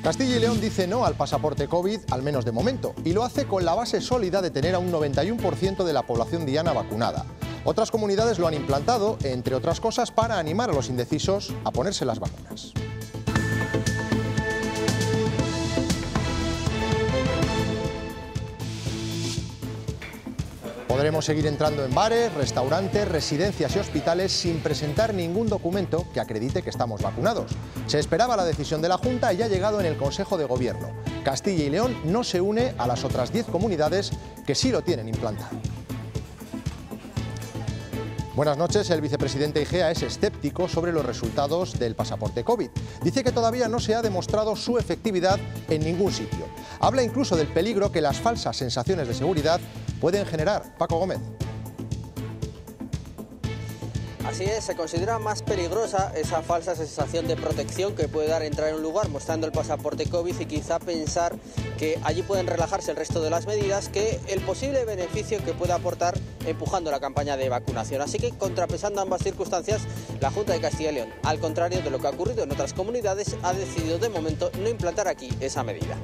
Castilla y León dice no al pasaporte COVID, al menos de momento, y lo hace con la base sólida de tener a un 91% de la población diana vacunada. Otras comunidades lo han implantado, entre otras cosas, para animar a los indecisos a ponerse las vacunas. Podremos seguir entrando en bares, restaurantes, residencias y hospitales sin presentar ningún documento que acredite que estamos vacunados. Se esperaba la decisión de la Junta y ha llegado en el Consejo de Gobierno. Castilla y León no se une a las otras 10 comunidades que sí lo tienen implantado. Buenas noches. El vicepresidente Igea es escéptico sobre los resultados del pasaporte COVID. Dice que todavía no se ha demostrado su efectividad en ningún sitio. Habla incluso del peligro que las falsas sensaciones de seguridad pueden generar. Paco Gómez. Así es, se considera más peligrosa esa falsa sensación de protección que puede dar entrar en un lugar mostrando el pasaporte COVID y quizá pensar que allí pueden relajarse el resto de las medidas que el posible beneficio que puede aportar empujando la campaña de vacunación. Así que, contrapesando ambas circunstancias, la Junta de Castilla y León, al contrario de lo que ha ocurrido en otras comunidades, ha decidido de momento no implantar aquí esa medida.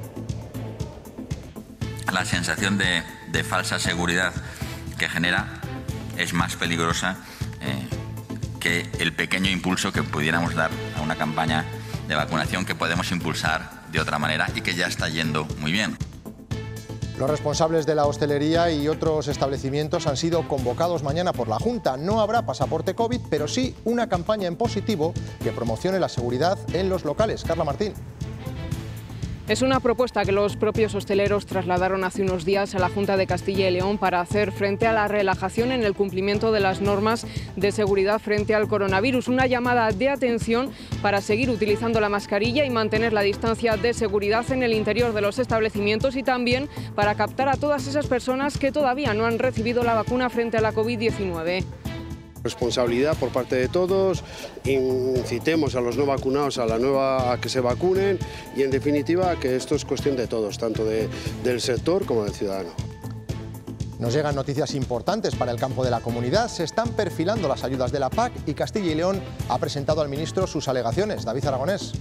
La sensación de falsa seguridad que genera es más peligrosa que el pequeño impulso que pudiéramos dar a una campaña de vacunación que podemos impulsar de otra manera y que ya está yendo muy bien. Los responsables de la hostelería y otros establecimientos han sido convocados mañana por la Junta. No habrá pasaporte COVID, pero sí una campaña en positivo que promocione la seguridad en los locales. Carla Martín. Es una propuesta que los propios hosteleros trasladaron hace unos días a la Junta de Castilla y León para hacer frente a la relajación en el cumplimiento de las normas de seguridad frente al coronavirus. Una llamada de atención para seguir utilizando la mascarilla y mantener la distancia de seguridad en el interior de los establecimientos y también para captar a todas esas personas que todavía no han recibido la vacuna frente a la COVID-19. Responsabilidad por parte de todos, incitemos a los no vacunados a que se vacunen y en definitiva que esto es cuestión de todos, tanto del sector como del ciudadano. Nos llegan noticias importantes para el campo de la comunidad. Se están perfilando las ayudas de la PAC y Castilla y León ha presentado al ministro sus alegaciones. David Aragonés.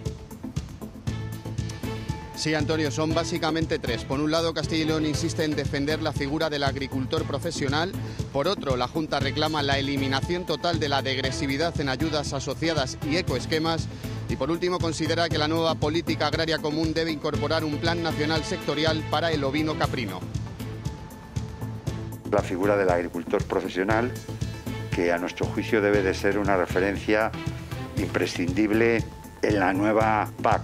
Sí, Antonio, son básicamente tres. Por un lado, Castilla y León insiste en defender la figura del agricultor profesional. Por otro, la Junta reclama la eliminación total de la degresividad en ayudas asociadas y ecoesquemas. Y por último, considera que la nueva política agraria común debe incorporar un plan nacional sectorial para el ovino caprino. La figura del agricultor profesional, que a nuestro juicio debe de ser una referencia imprescindible en la nueva PAC.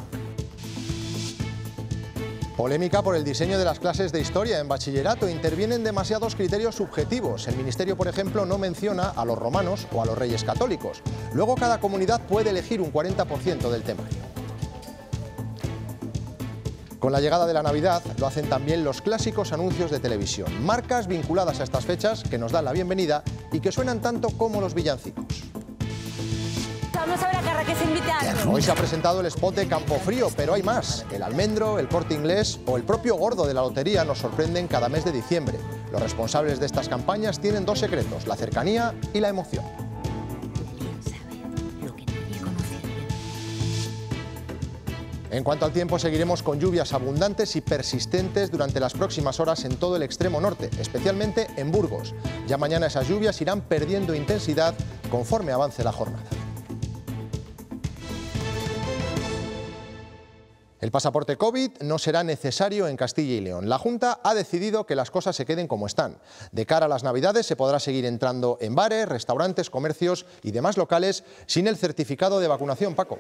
Polémica por el diseño de las clases de historia en bachillerato. Intervienen demasiados criterios subjetivos. El Ministerio, por ejemplo, no menciona a los romanos o a los reyes católicos. Luego cada comunidad puede elegir un 40% del temario. Con la llegada de la Navidad lo hacen también los clásicos anuncios de televisión. Marcas vinculadas a estas fechas que nos dan la bienvenida y que suenan tanto como los villancicos. Hoy se ha presentado el spot de Campofrío, pero hay más. El Almendro, el Corte Inglés o el propio Gordo de la lotería nos sorprenden cada mes de diciembre. Los responsables de estas campañas tienen dos secretos: la cercanía y la emoción. En cuanto al tiempo, seguiremos con lluvias abundantes y persistentes durante las próximas horas en todo el extremo norte, especialmente en Burgos. Ya mañana esas lluvias irán perdiendo intensidad conforme avance la jornada. El pasaporte COVID no será necesario en Castilla y León. La Junta ha decidido que las cosas se queden como están. De cara a las Navidades se podrá seguir entrando en bares, restaurantes, comercios y demás locales sin el certificado de vacunación. Paco.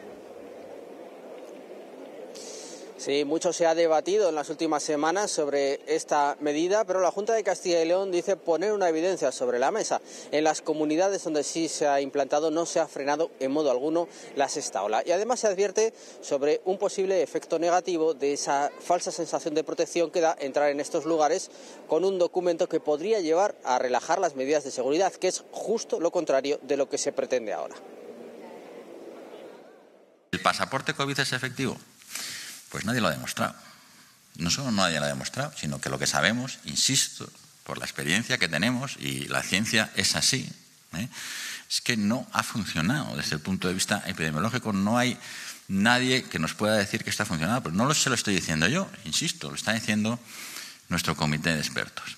Sí, mucho se ha debatido en las últimas semanas sobre esta medida, pero la Junta de Castilla y León dice poner una evidencia sobre la mesa. En las comunidades donde sí se ha implantado no se ha frenado en modo alguno la sexta ola. Y además se advierte sobre un posible efecto negativo de esa falsa sensación de protección que da entrar en estos lugares con un documento que podría llevar a relajar las medidas de seguridad, que es justo lo contrario de lo que se pretende ahora. ¿El pasaporte COVID es efectivo? Pues nadie lo ha demostrado. No solo nadie lo ha demostrado, sino que lo que sabemos, insisto, por la experiencia que tenemos, y la ciencia es así, es que no ha funcionado desde el punto de vista epidemiológico. No hay nadie que nos pueda decir que está funcionando. Pero no se lo estoy diciendo yo, insisto, lo está diciendo nuestro comité de expertos.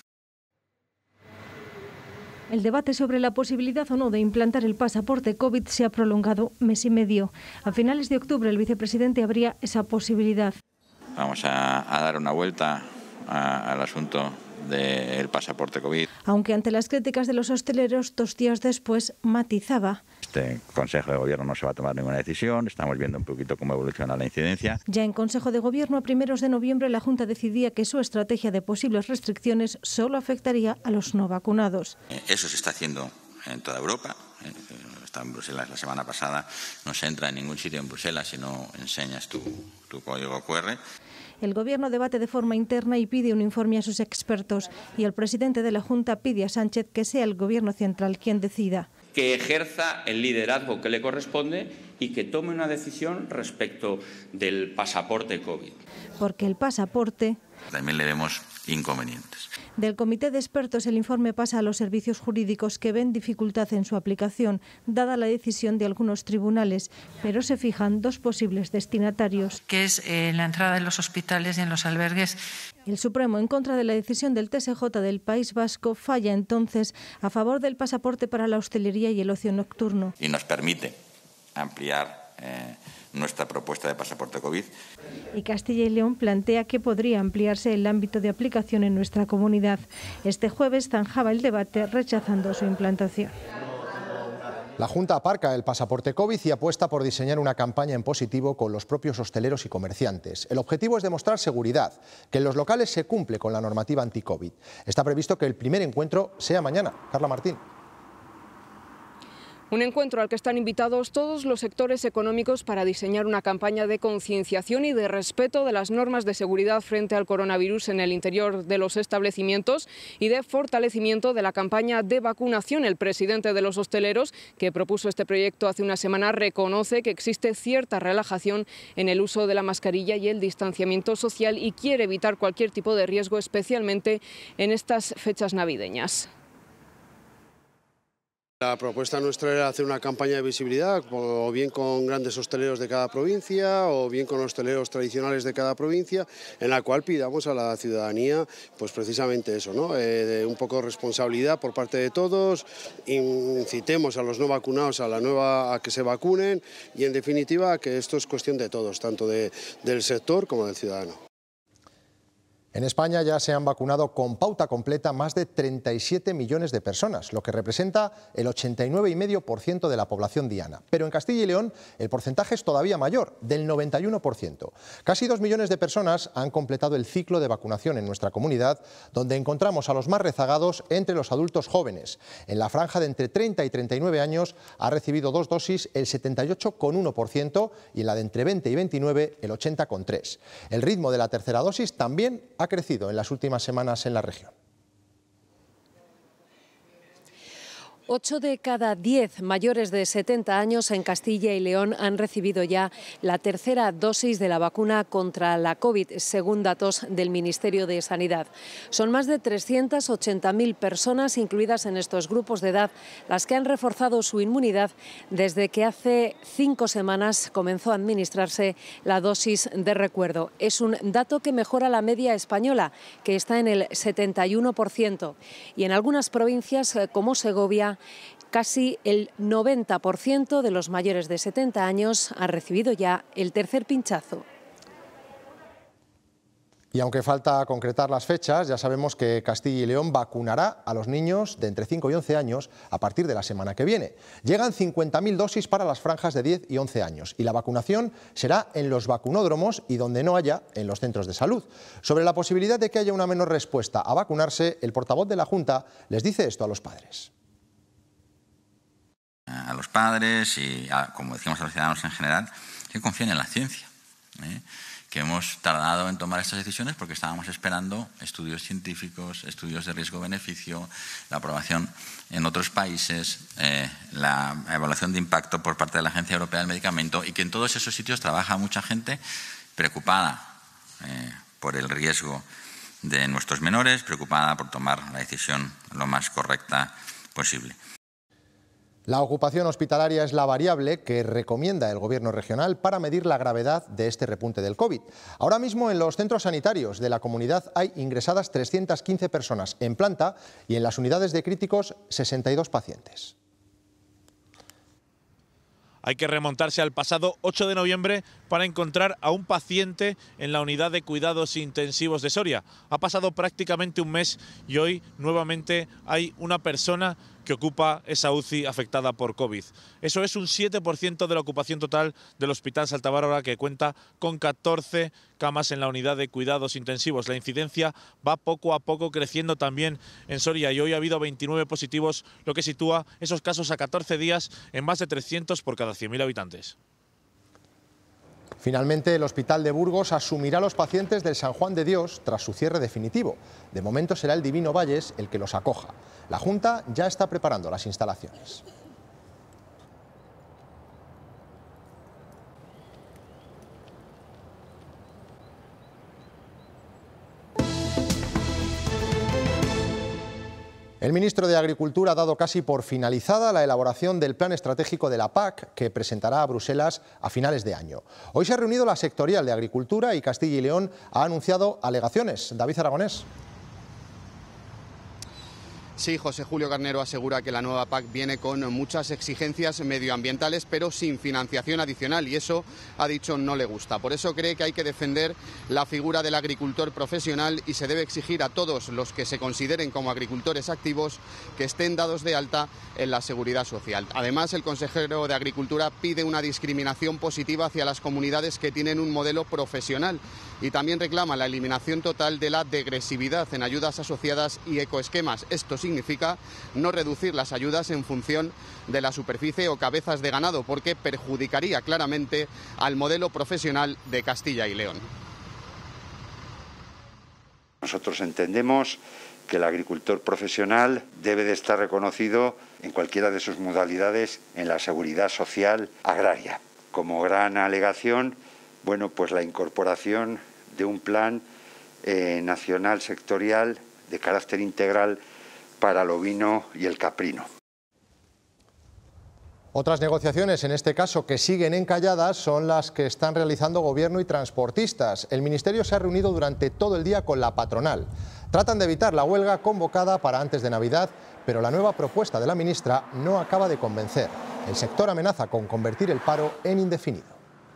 El debate sobre la posibilidad o no de implantar el pasaporte COVID se ha prolongado mes y medio. A finales de octubre el vicepresidente abría esa posibilidad. Vamos a dar una vuelta al asunto del pasaporte COVID. Aunque ante las críticas de los hosteleros, 2 días después matizaba. Este Consejo de Gobierno no se va a tomar ninguna decisión, estamos viendo un poquito cómo evoluciona la incidencia. Ya en Consejo de Gobierno, a primeros de noviembre, la Junta decidía que su estrategia de posibles restricciones solo afectaría a los no vacunados. Eso se está haciendo en toda Europa. Está en Bruselas la semana pasada. No se entra en ningún sitio en Bruselas si no enseñas tu código QR. El Gobierno debate de forma interna y pide un informe a sus expertos. Y el presidente de la Junta pide a Sánchez que sea el Gobierno central quien decida. Que ejerza el liderazgo que le corresponde y que tome una decisión respecto del pasaporte COVID. Porque el pasaporte... También le vemos inconvenientes. Del comité de expertos el informe pasa a los servicios jurídicos que ven dificultad en su aplicación, dada la decisión de algunos tribunales, pero se fijan 2 posibles destinatarios. Que es la entrada en los hospitales y en los albergues. El Supremo, en contra de la decisión del TSJ del País Vasco, falla entonces a favor del pasaporte para la hostelería y el ocio nocturno. Y nos permite ampliar nuestra propuesta de pasaporte COVID. Y Castilla y León plantea que podría ampliarse el ámbito de aplicación en nuestra comunidad. Este jueves zanjaba el debate rechazando su implantación. La Junta aparca el pasaporte COVID y apuesta por diseñar una campaña en positivo con los propios hosteleros y comerciantes. El objetivo es demostrar seguridad, que en los locales se cumple con la normativa anti-COVID. Está previsto que el primer encuentro sea mañana. Carla Martín. Un encuentro al que están invitados todos los sectores económicos para diseñar una campaña de concienciación y de respeto de las normas de seguridad frente al coronavirus en el interior de los establecimientos y de fortalecimiento de la campaña de vacunación. El presidente de los hosteleros, que propuso este proyecto hace una semana, reconoce que existe cierta relajación en el uso de la mascarilla y el distanciamiento social y quiere evitar cualquier tipo de riesgo, especialmente en estas fechas navideñas. La propuesta nuestra era hacer una campaña de visibilidad, o bien con grandes hosteleros de cada provincia, o bien con hosteleros tradicionales de cada provincia, en la cual pidamos a la ciudadanía, pues precisamente eso, ¿no? De un poco de responsabilidad por parte de todos, incitemos a los no vacunados a que se vacunen y, en definitiva, que esto es cuestión de todos, tanto del sector como del ciudadano. En España ya se han vacunado con pauta completa más de 37 millones de personas, lo que representa el 89,5% de la población diana. Pero en Castilla y León el porcentaje es todavía mayor, del 91%. Casi 2 millones de personas han completado el ciclo de vacunación en nuestra comunidad, donde encontramos a los más rezagados entre los adultos jóvenes. En la franja de entre 30 y 39 años ha recibido 2 dosis el 78,1% y en la de entre 20 y 29 el 80,3%. El ritmo de la tercera dosis también ha crecido en las últimas semanas en la región. 8 de cada 10 mayores de 70 años en Castilla y León han recibido ya la tercera dosis de la vacuna contra la COVID, según datos del Ministerio de Sanidad. Son más de 380.000 personas incluidas en estos grupos de edad las que han reforzado su inmunidad desde que hace 5 semanas comenzó a administrarse la dosis de recuerdo. Es un dato que mejora la media española, que está en el 71%. Y en algunas provincias, como Segovia, casi el 90% de los mayores de 70 años ha recibido ya el tercer pinchazo. Y aunque falta concretar las fechas, ya sabemos que Castilla y León vacunará a los niños de entre 5 y 11 años a partir de la semana que viene. Llegan 50.000 dosis para las franjas de 10 y 11 años y la vacunación será en los vacunódromos y donde no haya, en los centros de salud. Sobre la posibilidad de que haya una menor respuesta a vacunarse, el portavoz de la Junta les dice esto a los padres. A los padres y, como decíamos, a los ciudadanos en general, que confíen en la ciencia, que hemos tardado en tomar estas decisiones porque estábamos esperando estudios científicos, estudios de riesgo-beneficio, la aprobación en otros países, la evaluación de impacto por parte de la Agencia Europea del Medicamento, y que en todos esos sitios trabaja mucha gente preocupada por el riesgo de nuestros menores, preocupada por tomar la decisión lo más correcta posible. La ocupación hospitalaria es la variable que recomienda el Gobierno regional para medir la gravedad de este repunte del COVID. Ahora mismo en los centros sanitarios de la comunidad hay ingresadas 315 personas en planta y en las unidades de críticos 62 pacientes. Hay que remontarse al pasado 8 de noviembre para encontrar a un paciente en la unidad de cuidados intensivos de Soria. Ha pasado prácticamente un mes y hoy nuevamente hay una persona que ocupa esa UCI afectada por COVID. Eso es un 7% de la ocupación total del Hospital Santa Bárbara, que cuenta con 14 camas en la unidad de cuidados intensivos. La incidencia va poco a poco creciendo también en Soria y hoy ha habido 29 positivos, lo que sitúa esos casos a 14 días en más de 300 por cada 100.000 habitantes. Finalmente, el Hospital de Burgos asumirá a los pacientes del San Juan de Dios tras su cierre definitivo. De momento será el Divino Valles el que los acoja. La Junta ya está preparando las instalaciones. El ministro de Agricultura ha dado casi por finalizada la elaboración del plan estratégico de la PAC, que presentará a Bruselas a finales de año. Hoy se ha reunido la sectorial de Agricultura y Castilla y León ha anunciado alegaciones. David Aragonés. Sí, José Julio Carnero asegura que la nueva PAC viene con muchas exigencias medioambientales, pero sin financiación adicional, y eso, ha dicho, no le gusta. Por eso cree que hay que defender la figura del agricultor profesional y se debe exigir a todos los que se consideren como agricultores activos que estén dados de alta en la Seguridad Social. Además, el consejero de Agricultura pide una discriminación positiva hacia las comunidades que tienen un modelo profesional y también reclama la eliminación total de la degresividad en ayudas asociadas y ecoesquemas. Esto significa no reducir las ayudas en función de la superficie o cabezas de ganado, porque perjudicaría claramente al modelo profesional de Castilla y León. Nosotros entendemos que el agricultor profesional debe de estar reconocido en cualquiera de sus modalidades en la seguridad social agraria. Como gran alegación, bueno, pues la incorporación de un plan nacional sectorial de carácter integral para el ovino y el caprino. Otras negociaciones, en este caso, que siguen encalladas, son las que están realizando Gobierno y transportistas. El Ministerio se ha reunido durante todo el día con la patronal. Tratan de evitar la huelga convocada para antes de Navidad, pero la nueva propuesta de la ministra no acaba de convencer. El sector amenaza con convertir el paro en indefinido.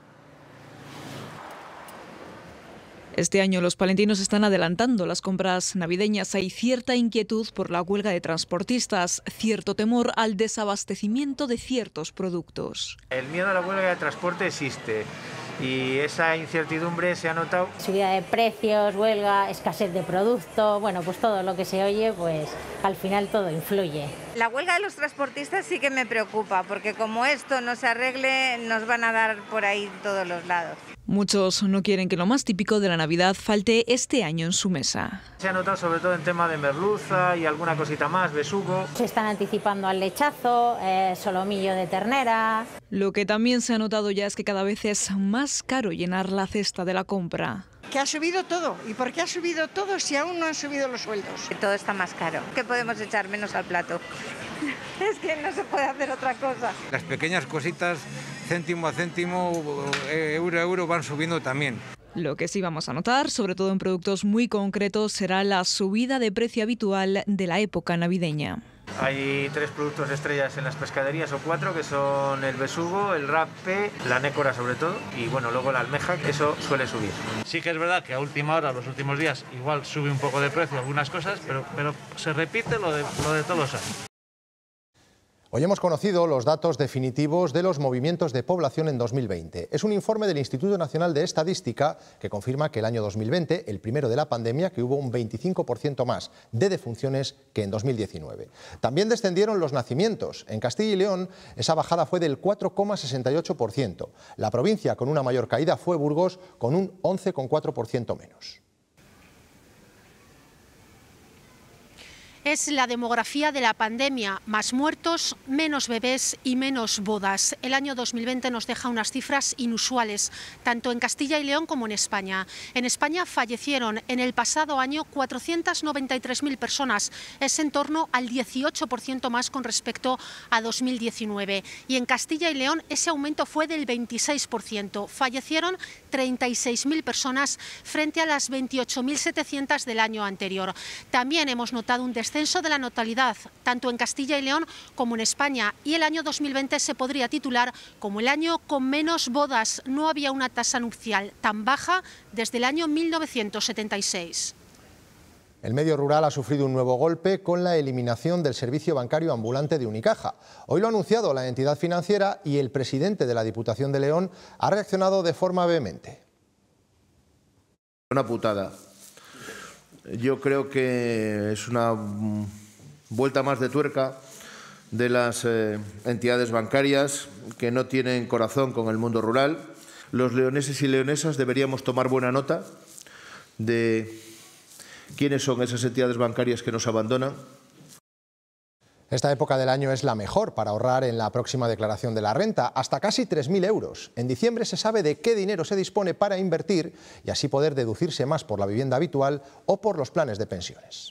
Este año los palentinos están adelantando las compras navideñas. Hay cierta inquietud por la huelga de transportistas, cierto temor al desabastecimiento de ciertos productos. El miedo a la huelga de transporte existe y esa incertidumbre se ha notado. Subida de precios, huelga, escasez de producto, bueno, pues todo lo que se oye, pues al final todo influye. La huelga de los transportistas sí que me preocupa, porque como esto no se arregle, nos van a dar por ahí todos los lados. Muchos no quieren que lo más típico de la Navidad falte este año en su mesa. Se ha notado sobre todo en tema de merluza y alguna cosita más, besugo. Se están anticipando al lechazo, solomillo de ternera. Lo que también se ha notado ya es que cada vez es más caro llenar la cesta de la compra. Que ha subido todo. ¿Y por qué ha subido todo si aún no han subido los sueldos? Todo está más caro. ¿Qué podemos echar menos al plato? Es que no se puede hacer otra cosa. Las pequeñas cositas, céntimo a céntimo, euro a euro, van subiendo también. Lo que sí vamos a notar, sobre todo en productos muy concretos, será la subida de precio habitual de la época navideña. Hay 3 productos estrellas en las pescaderías o 4, que son el besugo, el rape, la nécora sobre todo, y bueno, luego la almeja, que eso suele subir. Sí que es verdad que a última hora, los últimos días, igual sube un poco de precio algunas cosas, pero se repite lo de todos los años. Hoy hemos conocido los datos definitivos de los movimientos de población en 2020. Es un informe del Instituto Nacional de Estadística que confirma que el año 2020, el primero de la pandemia, que hubo un 25% más de defunciones que en 2019. También descendieron los nacimientos. En Castilla y León esa bajada fue del 4,68%. La provincia con una mayor caída fue Burgos, con un 11,4% menos. es la demografía de la pandemia. Más muertos, menos bebés y menos bodas. El año 2020 nos deja unas cifras inusuales, tanto en Castilla y León como en España. En España fallecieron en el pasado año 493.000 personas. Es en torno al 18% más con respecto a 2019. Y en Castilla y León ese aumento fue del 26%. Fallecieron 36.000 personas frente a las 28.700 del año anterior. También hemos notado un descenso de la natalidad, tanto en Castilla y León como en España, y el año 2020 se podría titular como el año con menos bodas. No había una tasa nupcial tan baja desde el año 1976. El medio rural ha sufrido un nuevo golpe con la eliminación del servicio bancario ambulante de Unicaja. Hoy lo ha anunciado la entidad financiera y el presidente de la Diputación de León ha reaccionado de forma vehemente. Una putada. Yo creo que es una vuelta más de tuerca de las entidades bancarias que no tienen corazón con el mundo rural. Los leoneses y leonesas deberíamos tomar buena nota de quiénes son esas entidades bancarias que nos abandonan. Esta época del año es la mejor para ahorrar en la próxima declaración de la renta, hasta casi 3.000 euros. En diciembre se sabe de qué dinero se dispone para invertir y así poder deducirse más por la vivienda habitual o por los planes de pensiones.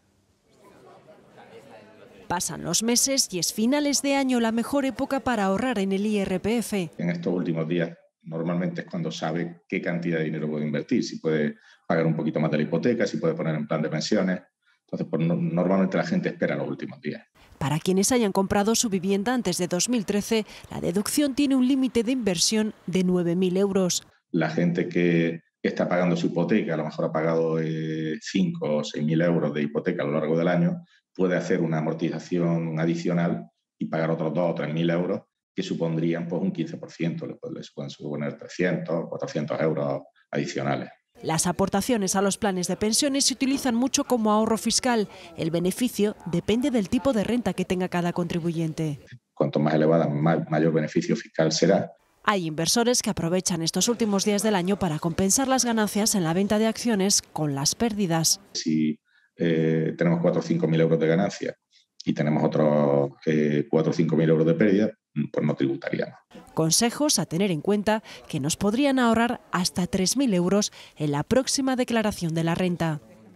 Pasan los meses y es finales de año la mejor época para ahorrar en el IRPF. En estos últimos días normalmente es cuando sabe qué cantidad de dinero puede invertir, si puede pagar un poquito más de la hipoteca, si puede poner en plan de pensiones. Entonces, pues, normalmente la gente espera los últimos días. Para quienes hayan comprado su vivienda antes de 2013, la deducción tiene un límite de inversión de 9.000 euros. La gente que está pagando su hipoteca, a lo mejor ha pagado 5 o 6.000 euros de hipoteca a lo largo del año, puede hacer una amortización adicional y pagar otros 2 o 3.000 euros que supondrían pues, un 15%, les pueden suponer 300 o 400 euros adicionales. Las aportaciones a los planes de pensiones se utilizan mucho como ahorro fiscal. El beneficio depende del tipo de renta que tenga cada contribuyente. Cuanto más elevada, mayor beneficio fiscal será. Hay inversores que aprovechan estos últimos días del año para compensar las ganancias en la venta de acciones con las pérdidas. Si tenemos 4 o 5.000 euros de ganancia y tenemos otros 4 o 5.000 euros de pérdida, pues no tributaríamos. Consejos a tener en cuenta que nos podrían ahorrar hasta 3.000 euros en la próxima declaración de la renta.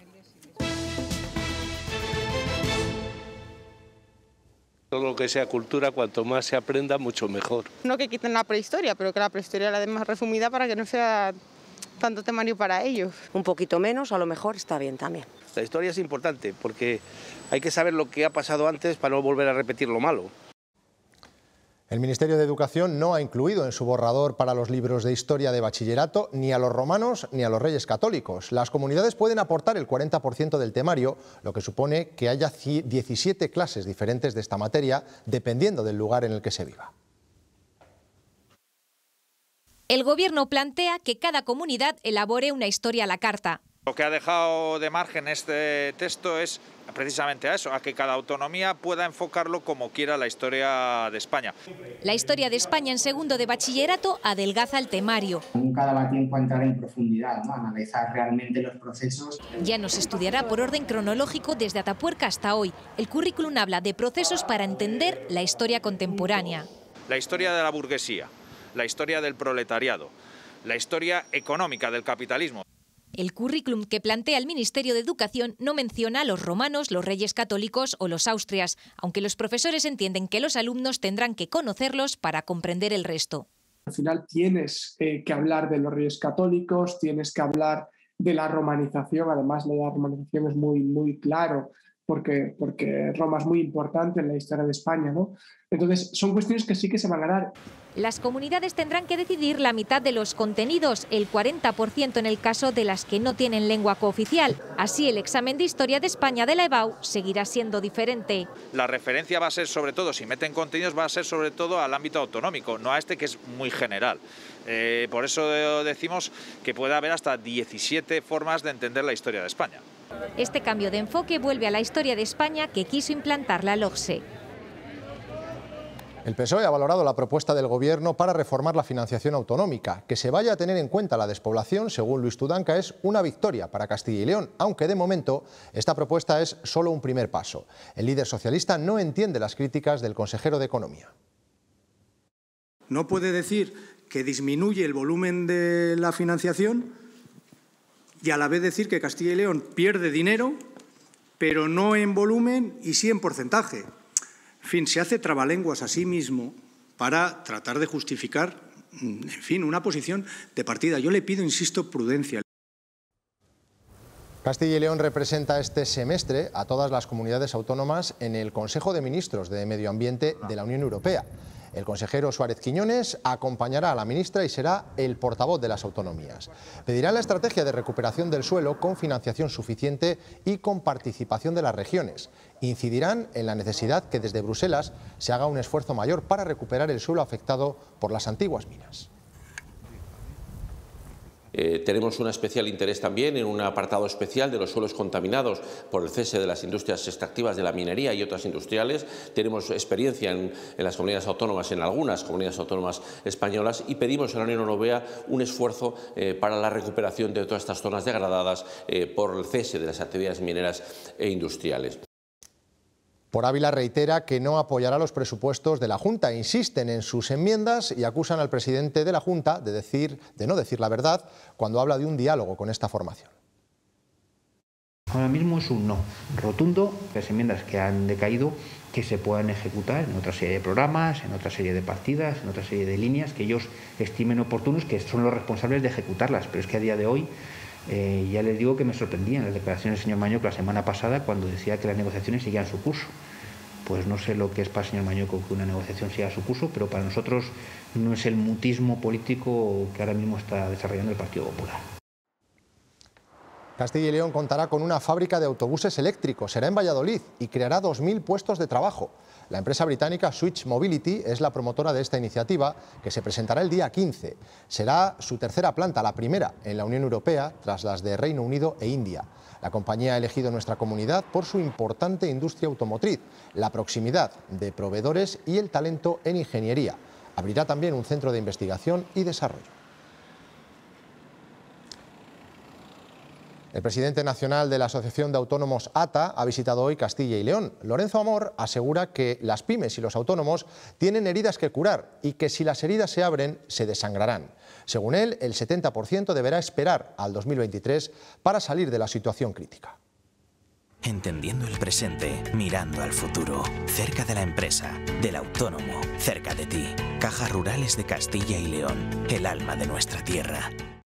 Todo lo que sea cultura, cuanto más se aprenda, mucho mejor. No que quiten la prehistoria, pero que la prehistoria la den más resumida para que no sea tanto temario para ellos. Un poquito menos, a lo mejor está bien también. La historia es importante porque hay que saber lo que ha pasado antes para no volver a repetir lo malo. El Ministerio de Educación no ha incluido en su borrador para los libros de historia de bachillerato ni a los romanos ni a los reyes católicos. Las comunidades pueden aportar el 40% del temario, lo que supone que haya 17 clases diferentes de esta materia, dependiendo del lugar en el que se viva. El Gobierno plantea que cada comunidad elabore una historia a la carta. Lo que ha dejado de margen este texto es precisamente a eso, a que cada autonomía pueda enfocarlo como quiera la historia de España. La historia de España en segundo de bachillerato adelgaza el temario. Nunca daba tiempo a entrar en profundidad, ¿no? A analizar realmente los procesos. Ya no se estudiará por orden cronológico desde Atapuerca hasta hoy. El currículum habla de procesos para entender la historia contemporánea. La historia de la burguesía, la historia del proletariado, la historia económica del capitalismo. El currículum que plantea el Ministerio de Educación no menciona a los romanos, los reyes católicos o los austrias, aunque los profesores entienden que los alumnos tendrán que conocerlos para comprender el resto. Al final tienes que hablar de los reyes católicos, tienes que hablar de la romanización, además la romanización es muy claro, porque Roma es muy importante en la historia de España, ¿no? Entonces son cuestiones que sí que se van a dar. Las comunidades tendrán que decidir la mitad de los contenidos, el 40% en el caso de las que no tienen lengua cooficial. Así el examen de Historia de España de la EBAU seguirá siendo diferente. La referencia va a ser sobre todo, si meten contenidos, va a ser sobre todo al ámbito autonómico, no a este que es muy general. Por eso decimos que puede haber hasta 17 formas de entender la historia de España. Este cambio de enfoque vuelve a la historia de España que quiso implantar la LOGSE. El PSOE ha valorado la propuesta del Gobierno para reformar la financiación autonómica. Que se vaya a tener en cuenta la despoblación, según Luis Tudanca, es una victoria para Castilla y León, aunque de momento esta propuesta es solo un primer paso. El líder socialista no entiende las críticas del consejero de Economía. No puede decir que disminuye el volumen de la financiación y a la vez decir que Castilla y León pierde dinero, pero no en volumen y sí en porcentaje. En fin, se hace trabalenguas a sí mismo para tratar de justificar, en fin, una posición de partida. Yo le pido, insisto, prudencia. Castilla y León representa este semestre a todas las comunidades autónomas en el Consejo de Ministros de Medio Ambiente de la Unión Europea. El consejero Suárez Quiñones acompañará a la ministra y será el portavoz de las autonomías. Pedirá la estrategia de recuperación del suelo con financiación suficiente y con participación de las regiones. Incidirán en la necesidad que desde Bruselas se haga un esfuerzo mayor para recuperar el suelo afectado por las antiguas minas. Tenemos un especial interés también en un apartado especial de los suelos contaminados por el cese de las industrias extractivas de la minería y otras industriales. Tenemos experiencia en las comunidades autónomas, en algunas comunidades autónomas españolas, y pedimos a la Unión Europea un esfuerzo para la recuperación de todas estas zonas degradadas por el cese de las actividades mineras e industriales. Por Ávila reitera que no apoyará los presupuestos de la Junta. Insisten en sus enmiendas y acusan al presidente de la Junta de no decir la verdad cuando habla de un diálogo con esta formación. Ahora mismo es un no rotundo. Las enmiendas que han decaído que se puedan ejecutar en otra serie de programas, en otra serie de partidas, en otra serie de líneas que ellos estimen oportunos, que son los responsables de ejecutarlas. Pero es que a día de hoy ya les digo que me sorprendían las declaraciones del señor Mañueco la semana pasada cuando decía que las negociaciones seguían su curso. Pues no sé lo que es para el señor Mañueco que una negociación siga su curso, pero para nosotros no es el mutismo político que ahora mismo está desarrollando el Partido Popular. Castilla y León contará con una fábrica de autobuses eléctricos, será en Valladolid y creará 2.000 puestos de trabajo. La empresa británica Switch Mobility es la promotora de esta iniciativa, que se presentará el día 15. Será su tercera planta, la primera en la Unión Europea, tras las de Reino Unido e India. La compañía ha elegido nuestra comunidad por su importante industria automotriz, la proximidad de proveedores y el talento en ingeniería. Abrirá también un centro de investigación y desarrollo. El presidente nacional de la Asociación de Autónomos ATA ha visitado hoy Castilla y León. Lorenzo Amor asegura que las pymes y los autónomos tienen heridas que curar y que si las heridas se abren, se desangrarán. Según él, el 70% deberá esperar al 2023 para salir de la situación crítica. Entendiendo el presente, mirando al futuro, cerca de la empresa, del autónomo, cerca de ti. Cajas Rurales de Castilla y León, el alma de nuestra tierra.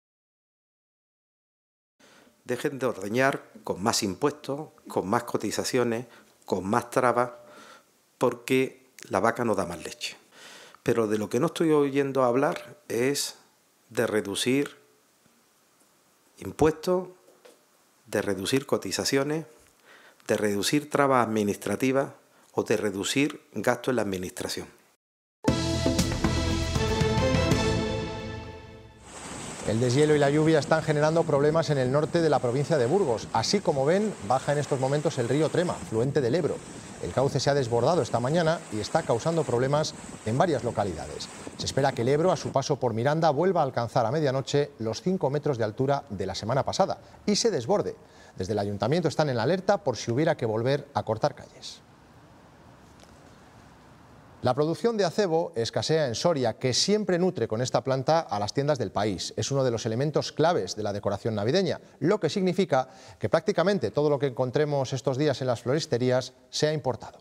Dejen de ordeñar con más impuestos, con más cotizaciones, con más trabas, porque la vaca no da más leche. Pero de lo que no estoy oyendo hablar es de reducir impuestos, de reducir cotizaciones, de reducir trabas administrativas o de reducir gastos en la administración. El deshielo y la lluvia están generando problemas en el norte de la provincia de Burgos. Así como ven, baja en estos momentos el río Trema, afluente del Ebro. El cauce se ha desbordado esta mañana y está causando problemas en varias localidades. Se espera que el Ebro, a su paso por Miranda, vuelva a alcanzar a medianoche los 5 metros de altura de la semana pasada y se desborde. Desde el ayuntamiento están en alerta por si hubiera que volver a cortar calles. La producción de acebo escasea en Soria, que siempre nutre con esta planta a las tiendas del país. Es uno de los elementos claves de la decoración navideña, lo que significa que prácticamente todo lo que encontremos estos días en las floristerías sea importado.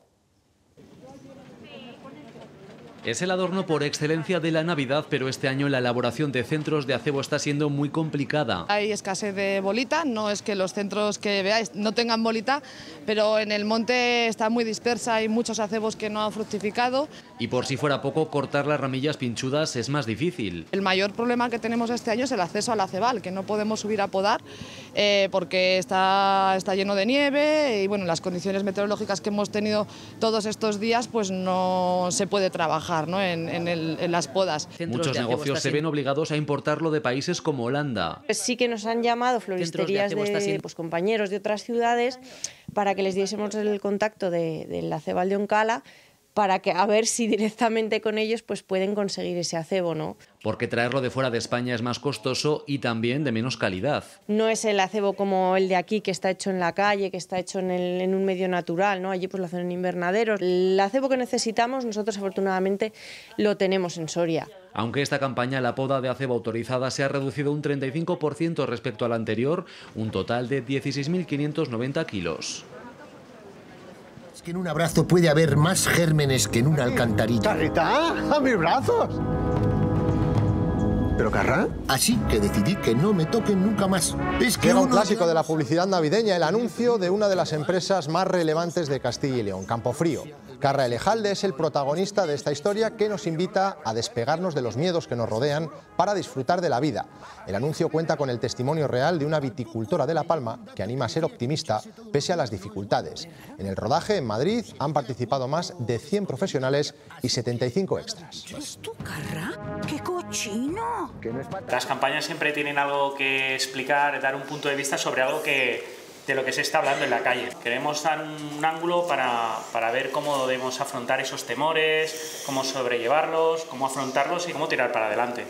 Es el adorno por excelencia de la Navidad, pero este año la elaboración de centros de acebo está siendo muy complicada. Hay escasez de bolita, no es que los centros que veáis no tengan bolita, pero en el monte está muy dispersa, hay muchos acebos que no han fructificado. Y por si fuera poco, cortar las ramillas pinchudas es más difícil. El mayor problema que tenemos este año es el acceso al acebal, que no podemos subir a podar porque está lleno de nieve y bueno, las condiciones meteorológicas que hemos tenido todos estos días pues no se puede trabajar, ¿no? en las podas. Muchos negocios se ven obligados a importarlo de países como Holanda. Sí que nos han llamado floristerías de compañeros de otras ciudades para que les diésemos el contacto del acebal de Oncala, para que a ver si directamente con ellos pues pueden conseguir ese acebo, ¿no? Porque traerlo de fuera de España es más costoso y también de menos calidad. No es el acebo como el de aquí, que está hecho en la calle, que está hecho en un medio natural, ¿no? Allí pues lo hacen en invernaderos. El acebo que necesitamos nosotros afortunadamente lo tenemos en Soria. Aunque esta campaña, la poda de acebo autorizada se ha reducido un 35% respecto a la anterior, un total de 16.590 kilos. Es que en un abrazo puede haber más gérmenes que en una alcantarilla. ¡Carrita! ¡A mis brazos! ¿Pero Carrá? Así que decidí que no me toquen nunca más. Es que llega un clásico de la publicidad navideña, el anuncio de una de las empresas más relevantes de Castilla y León, Campofrío. Carra Elejalde es el protagonista de esta historia que nos invita a despegarnos de los miedos que nos rodean para disfrutar de la vida. El anuncio cuenta con el testimonio real de una viticultora de La Palma que anima a ser optimista pese a las dificultades. En el rodaje en Madrid han participado más de 100 profesionales y 75 extras. ¿Es tu Carra? ¡Qué cochino! Las campañas siempre tienen algo que explicar, dar un punto de vista sobre algo de lo que se está hablando en la calle. Queremos dar un ángulo para ver cómo debemos afrontar esos temores, cómo sobrellevarlos, cómo afrontarlos y cómo tirar para adelante.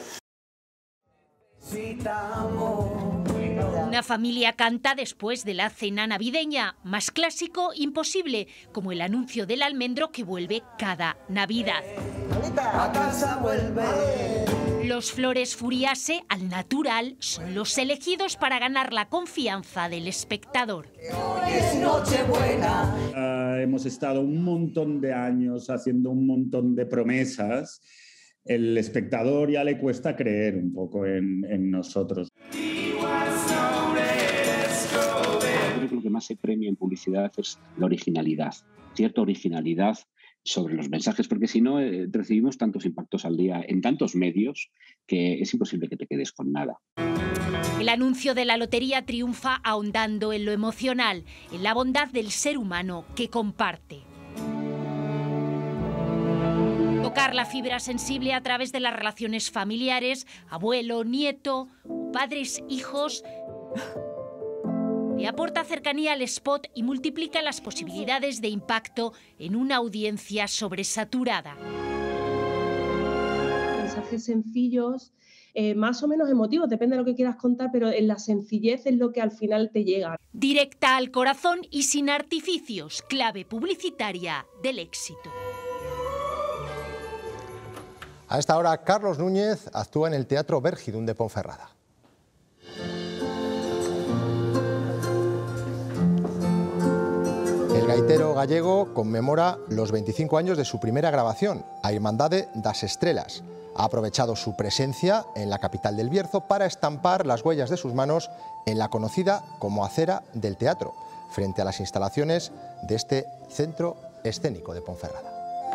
Una familia canta después de la cena navideña. Más clásico, imposible, como el anuncio del almendro que vuelve cada Navidad. A casa vuelve. Los Flores Furiase, al natural, son los elegidos para ganar la confianza del espectador. Hoy es Nochebuena. Hemos estado un montón de años haciendo un montón de promesas. El espectador ya le cuesta creer un poco en nosotros. Creo que lo que más se premia en publicidad es la originalidad, cierta originalidad sobre los mensajes, porque si no recibimos tantos impactos al día en tantos medios que es imposible que te quedes con nada. El anuncio de la lotería triunfa ahondando en lo emocional, en la bondad del ser humano que comparte. Tocar la fibra sensible a través de las relaciones familiares, abuelo, nieto, padres, hijos. Le aporta cercanía al spot y multiplica las posibilidades de impacto en una audiencia sobresaturada. Mensajes sencillos, más o menos emotivos, depende de lo que quieras contar, pero en la sencillez es lo que al final te llega. Directa al corazón y sin artificios, clave publicitaria del éxito. A esta hora, Carlos Núñez actúa en el Teatro Vergidún de Ponferrada. El gaitero gallego conmemora los 25 años de su primera grabación, A Irmandade das Estrelas. Ha aprovechado su presencia en la capital del Bierzo para estampar las huellas de sus manos en la conocida como acera del teatro, frente a las instalaciones de este centro escénico de Ponferrada.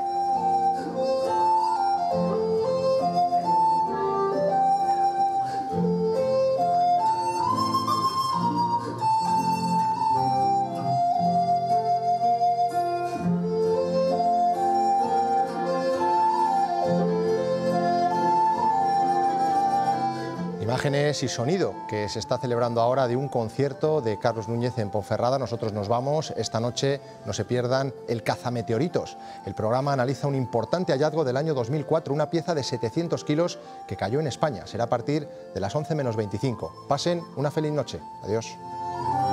Imágenes y sonido que se está celebrando ahora de un concierto de Carlos Núñez en Ponferrada. Nosotros nos vamos. Esta noche no se pierdan El Cazameteoritos. El programa analiza un importante hallazgo del año 2004, una pieza de 700 kilos que cayó en España. Será a partir de las 11 menos 25. Pasen una feliz noche. Adiós.